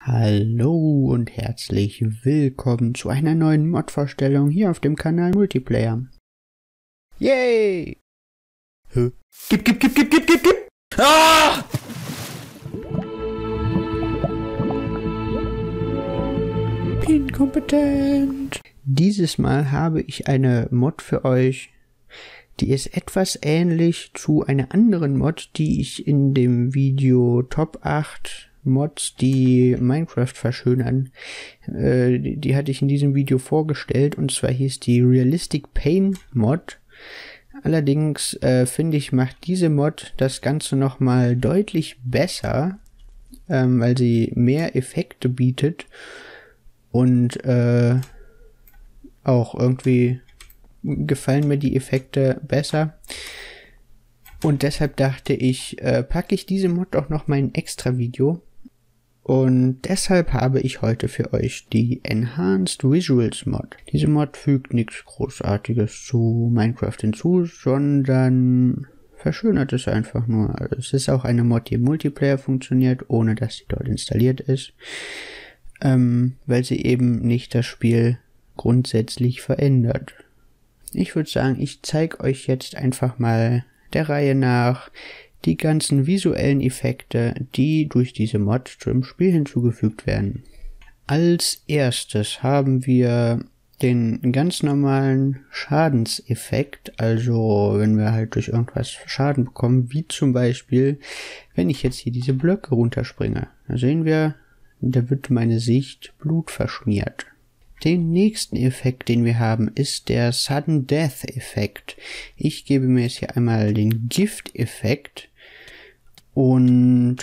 Hallo und herzlich willkommen zu einer neuen Mod-Vorstellung hier auf dem Kanal Multiplayer. Yay! Gib! Ah! Inkompetent! Dieses Mal habe ich eine Mod für euch, die ist etwas ähnlich zu einer anderen Mod, die ich in dem Video Top 8 Mods, die Minecraft verschönern, die hatte ich in diesem Video vorgestellt, und zwar hieß die Realistic Pain Mod. Allerdings finde ich, macht diese Mod das Ganze nochmal deutlich besser, weil sie mehr Effekte bietet und auch irgendwie gefallen mir die Effekte besser. Und deshalb dachte ich, packe ich diese Mod auch noch mal in ein extra Video. Und deshalb habe ich heute für euch die Enhanced Visuals Mod. Diese Mod fügt nichts Großartiges zu Minecraft hinzu, sondern verschönert es einfach nur. Also es ist auch eine Mod, die im Multiplayer funktioniert, ohne dass sie dort installiert ist, weil sie eben nicht das Spiel grundsätzlich verändert. Ich würde sagen, ich zeige euch jetzt einfach mal der Reihe nach die ganzen visuellen Effekte, die durch diese Mod zum Spiel hinzugefügt werden. Als erstes haben wir den ganz normalen Schadenseffekt, also wenn wir halt durch irgendwas Schaden bekommen, wie zum Beispiel, wenn ich jetzt hier diese Blöcke runterspringe. Da sehen wir, da wird meine Sicht blutverschmiert. Den nächsten Effekt, den wir haben, ist der Sudden Death Effekt. Ich gebe mir jetzt hier einmal den Gift-Effekt und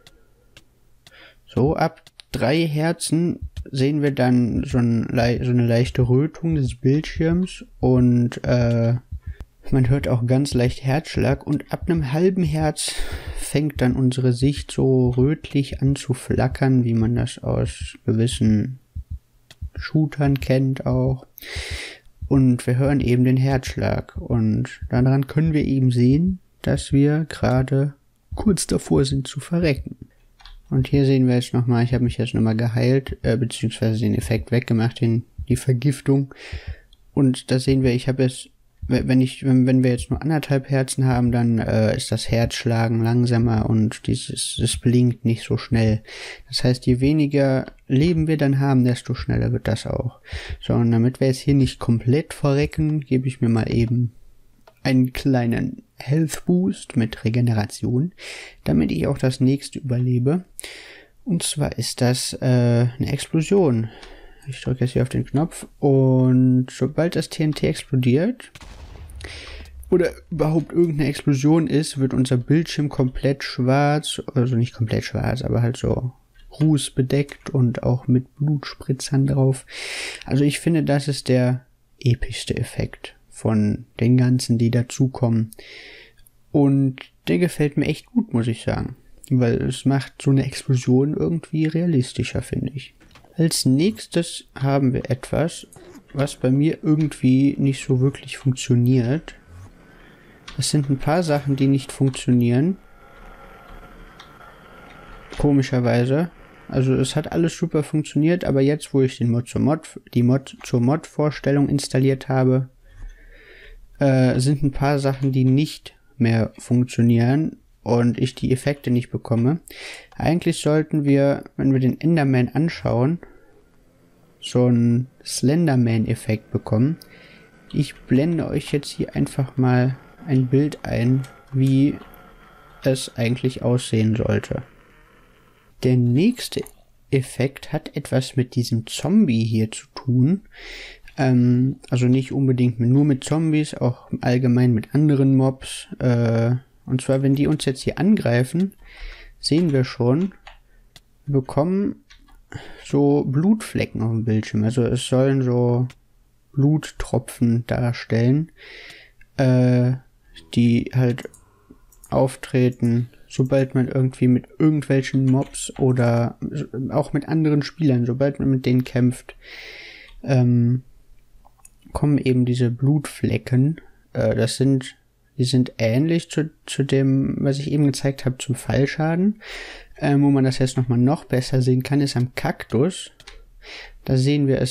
so ab 3 Herzen sehen wir dann so eine leichte Rötung des Bildschirms und man hört auch ganz leicht Herzschlag, und ab einem halben Herz fängt dann unsere Sicht so rötlich an zu flackern, wie man das aus gewissen Shootern kennt auch, und wir hören eben den Herzschlag, und daran können wir eben sehen, dass wir gerade kurz davor sind zu verrecken. Und hier sehen wir jetzt nochmal, ich habe mich jetzt nochmal geheilt, beziehungsweise den Effekt weggemacht, die Vergiftung, und da sehen wir, ich habe jetzt, wenn wir jetzt nur 1,5 Herzen haben, dann ist das Herzschlagen langsamer und es blinkt nicht so schnell. Das heißt, je weniger Leben wir dann haben, desto schneller wird das auch. So, und damit wir jetzt hier nicht komplett verrecken, gebe ich mir mal eben einen kleinen Health Boost mit Regeneration, damit ich auch das nächste überlebe. Und zwar ist das eine Explosion. Ich drücke jetzt hier auf den Knopf, und sobald das TNT explodiert oder überhaupt irgendeine Explosion ist, wird unser Bildschirm komplett schwarz, also nicht komplett schwarz, aber halt so rußbedeckt und auch mit Blutspritzern drauf. Also ich finde, das ist der epischste Effekt von den ganzen, die dazukommen. Und der gefällt mir echt gut, muss ich sagen, weil es macht so eine Explosion irgendwie realistischer, finde ich. Als nächstes haben wir etwas, was bei mir irgendwie nicht so wirklich funktioniert. Es sind ein paar Sachen, die nicht funktionieren. Komischerweise. Also es hat alles super funktioniert, aber jetzt, wo ich die Mod zur Mod-Vorstellung installiert habe, sind ein paar Sachen, die nicht mehr funktionieren und ich die Effekte nicht bekomme. Eigentlich sollten wir, wenn wir den Enderman anschauen, so einen Slenderman-Effekt bekommen. Ich blende euch jetzt hier einfach mal ein Bild ein, wie es eigentlich aussehen sollte. Der nächste Effekt hat etwas mit diesem Zombie hier zu tun. Also nicht unbedingt nur mit Zombies, auch allgemein mit anderen Mobs. Und zwar, wenn die uns jetzt hier angreifen, sehen wir schon, wir bekommen so Blutflecken auf dem Bildschirm. Also es sollen so Bluttropfen darstellen, die halt auftreten, sobald man irgendwie mit irgendwelchen Mobs oder auch mit anderen Spielern, sobald man mit denen kämpft, kommen eben diese Blutflecken. Die sind ähnlich zu dem, was ich eben gezeigt habe, zum Fallschaden. Wo man das jetzt nochmal noch besser sehen kann, ist am Kaktus. Da sehen wir,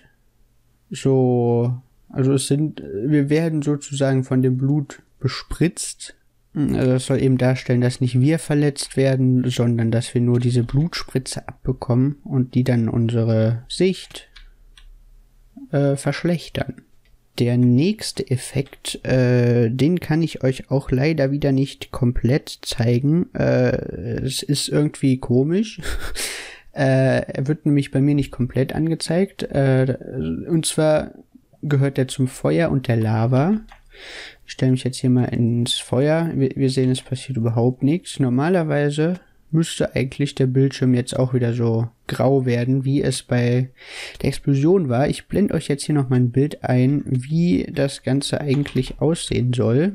wir werden sozusagen von dem Blut bespritzt. Also das soll eben darstellen, dass nicht wir verletzt werden, sondern dass wir nur diese Blutspritze abbekommen und die dann unsere Sicht verschlechtern. Der nächste Effekt, den kann ich euch auch leider wieder nicht komplett zeigen. Es ist irgendwie komisch. Er wird nämlich bei mir nicht komplett angezeigt. Und zwar gehört er zum Feuer und der Lava. Ich stelle mich jetzt hier mal ins Feuer. Wir sehen, es passiert überhaupt nichts. Normalerweise müsste eigentlich der Bildschirm jetzt auch wieder so grau werden, wie es bei der Explosion war. Ich blende euch jetzt hier noch mal ein Bild ein, wie das Ganze eigentlich aussehen soll.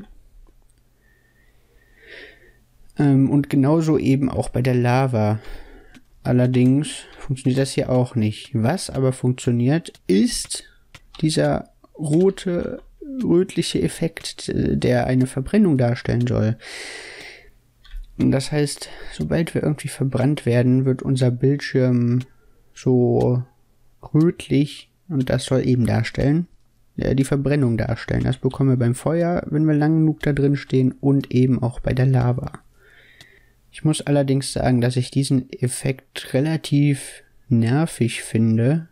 Und genauso eben auch bei der Lava. Allerdings funktioniert das hier auch nicht. Was aber funktioniert, ist dieser rötliche Effekt, der eine Verbrennung darstellen soll. Das heißt, sobald wir irgendwie verbrannt werden, wird unser Bildschirm so rötlich und das soll eben darstellen, die Verbrennung darstellen. Das bekommen wir beim Feuer, wenn wir lang genug da drin stehen und eben auch bei der Lava. Ich muss allerdings sagen, dass ich diesen Effekt relativ nervig finde.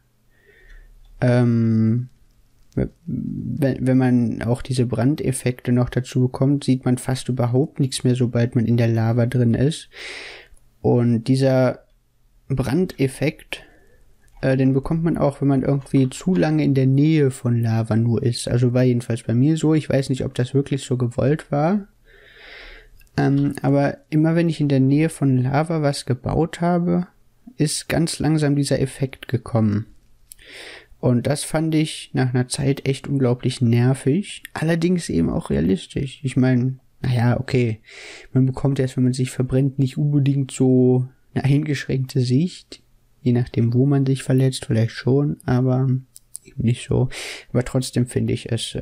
Wenn man auch diese Brandeffekte noch dazu bekommt, sieht man fast überhaupt nichts mehr, sobald man in der Lava drin ist. Und dieser Brandeffekt, den bekommt man auch, wenn man irgendwie zu lange in der Nähe von Lava nur ist. Also war jedenfalls bei mir so. Ich weiß nicht, ob das wirklich so gewollt war. Aber immer wenn ich in der Nähe von Lava was gebaut habe, ist ganz langsam dieser Effekt gekommen. Und das fand ich nach einer Zeit echt unglaublich nervig, allerdings eben auch realistisch. Ich meine, naja, okay, man bekommt erst, wenn man sich verbrennt, nicht unbedingt so eine eingeschränkte Sicht, je nachdem, wo man sich verletzt, vielleicht schon, aber eben nicht so. Aber trotzdem fände ich es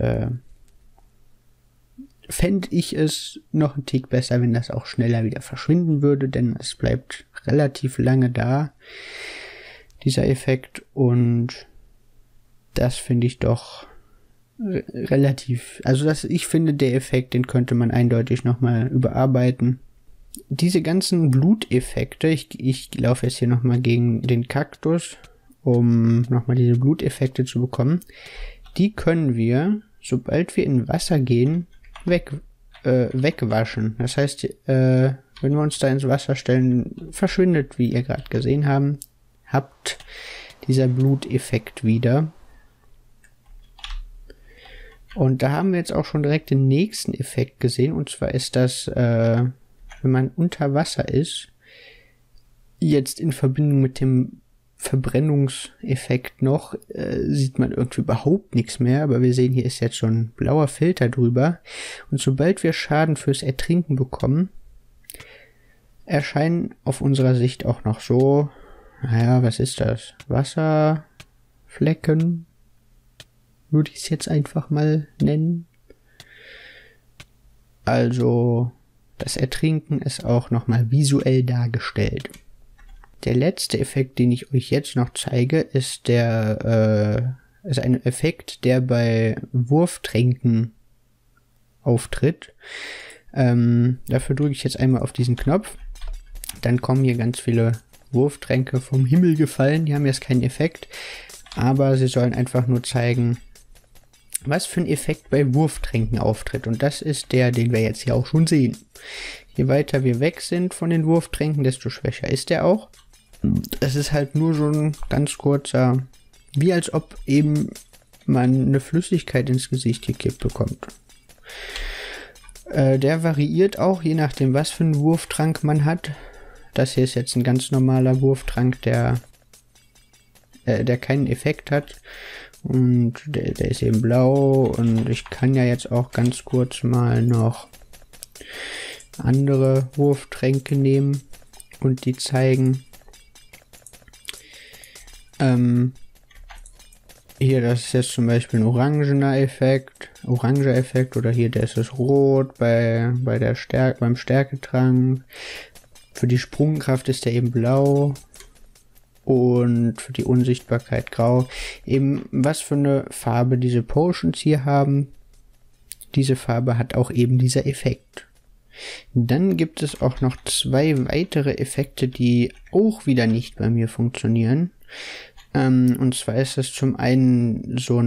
noch einen Tick besser, wenn das auch schneller wieder verschwinden würde, denn es bleibt relativ lange da, dieser Effekt, und das finde ich doch relativ, ich finde, der Effekt, den könnte man eindeutig nochmal überarbeiten. Diese ganzen Bluteffekte, ich laufe jetzt hier nochmal gegen den Kaktus, um nochmal diese Bluteffekte zu bekommen, die können wir, sobald wir in Wasser gehen, wegwaschen. Das heißt, wenn wir uns da ins Wasser stellen, verschwindet, wie ihr gerade gesehen habt, dieser Bluteffekt wieder. Und da haben wir jetzt auch schon direkt den nächsten Effekt gesehen, und zwar ist das, wenn man unter Wasser ist, jetzt in Verbindung mit dem Verbrennungseffekt noch, sieht man irgendwie überhaupt nichts mehr, aber wir sehen, hier ist jetzt schon ein blauer Filter drüber, und sobald wir Schaden fürs Ertrinken bekommen, erscheinen auf unserer Sicht auch noch so, naja, was ist das? Wasserflecken, würde ich es jetzt einfach mal nennen. Also das Ertrinken ist auch nochmal visuell dargestellt. Der letzte Effekt, den ich euch jetzt noch zeige, ist ein Effekt, der bei Wurftränken auftritt. Dafür drücke ich jetzt einmal auf diesen Knopf. Dann kommen hier ganz viele Wurftränke vom Himmel gefallen. Die haben jetzt keinen Effekt, aber sie sollen einfach nur zeigen, was für ein Effekt bei Wurftränken auftritt. Und das ist der, den wir jetzt hier auch schon sehen. Je weiter wir weg sind von den Wurftränken, desto schwächer ist der auch. Es ist halt nur so ein ganz kurzer, wie als ob eben man eine Flüssigkeit ins Gesicht gekippt bekommt. Der variiert auch, je nachdem, was für einen Wurftrank man hat. Das hier ist jetzt ein ganz normaler Wurftrank, der keinen Effekt hat. Und der ist eben blau, und ich kann ja jetzt auch ganz kurz mal noch andere Wurftränke nehmen und die zeigen. Hier, das ist jetzt zum Beispiel ein oranger Effekt, oder hier, der ist es rot beim Stärketrank. für die Sprungkraft ist der eben blau und für die Unsichtbarkeit grau. Eben was für eine Farbe diese Potions hier haben, diese Farbe hat auch eben dieser Effekt. Dann gibt es auch noch 2 weitere Effekte, die auch wieder nicht bei mir funktionieren. Und zwar ist das zum einen so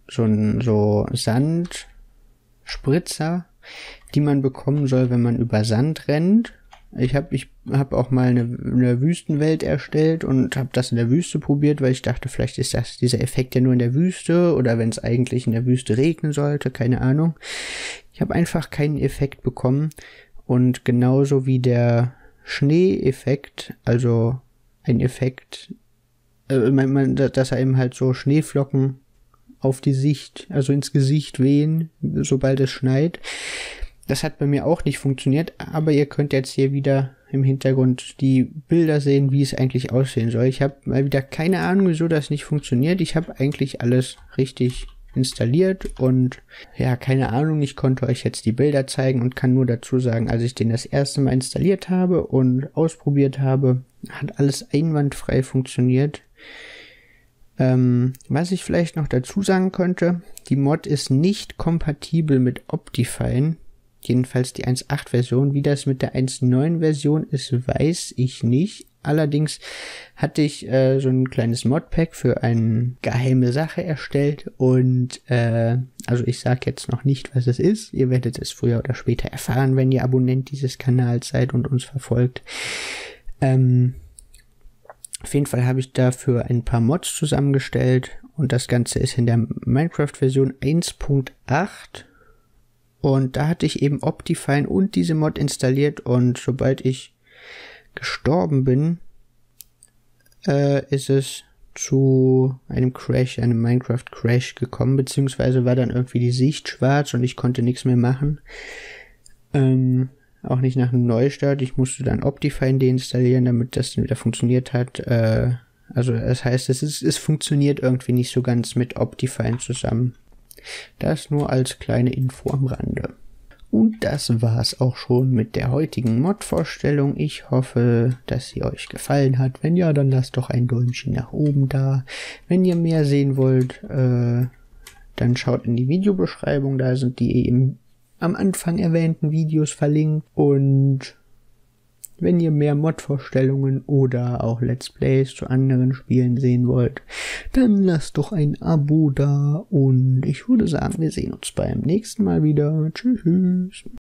Sandspritzer, die man bekommen soll, wenn man über Sand rennt. Ich hab auch mal eine Wüstenwelt erstellt und habe das in der Wüste probiert, weil ich dachte, vielleicht ist dieser Effekt ja nur in der Wüste oder wenn es eigentlich in der Wüste regnen sollte, keine Ahnung. Ich habe einfach keinen Effekt bekommen und genauso wie der Schneeeffekt, also ein Effekt, dass er eben halt so Schneeflocken auf die Sicht, also ins Gesicht wehen, sobald es schneit. Das hat bei mir auch nicht funktioniert, aber ihr könnt jetzt hier wieder im Hintergrund die Bilder sehen, wie es eigentlich aussehen soll. Ich habe mal wieder keine Ahnung, wieso das nicht funktioniert. Ich habe eigentlich alles richtig installiert und ja, keine Ahnung, ich konnte euch jetzt die Bilder zeigen und kann nur dazu sagen, als ich den das erste Mal installiert habe und ausprobiert habe, hat alles einwandfrei funktioniert. Was ich vielleicht noch dazu sagen könnte, die Mod ist nicht kompatibel mit Optifine. Jedenfalls die 1.8 Version. Wie das mit der 1.9 Version ist, weiß ich nicht. Allerdings hatte ich so ein kleines Modpack für eine geheime Sache erstellt und also ich sage jetzt noch nicht, was es ist. Ihr werdet es früher oder später erfahren, wenn ihr Abonnent dieses Kanals seid und uns verfolgt. Auf jeden Fall habe ich dafür ein paar Mods zusammengestellt und das Ganze ist in der Minecraft-Version 1.8. Und da hatte ich eben Optifine und diese Mod installiert und sobald ich gestorben bin, ist es zu einem Crash, einem Minecraft-Crash gekommen, beziehungsweise war dann irgendwie die Sicht schwarz und ich konnte nichts mehr machen. Auch nicht nach einem Neustart. Ich musste dann Optifine deinstallieren, damit das dann wieder funktioniert hat. Also das heißt, es funktioniert irgendwie nicht so ganz mit Optifine zusammen. Das nur als kleine Info am Rande. Und das war's auch schon mit der heutigen Mod-Vorstellung. Ich hoffe, dass sie euch gefallen hat. Wenn ja, dann lasst doch ein Däumchen nach oben da. Wenn ihr mehr sehen wollt, dann schaut in die Videobeschreibung. Da sind die eben am Anfang erwähnten Videos verlinkt. Und wenn ihr mehr Mod-Vorstellungen oder auch Let's Plays zu anderen Spielen sehen wollt, dann lasst doch ein Abo da und ich würde sagen, wir sehen uns beim nächsten Mal wieder. Tschüss.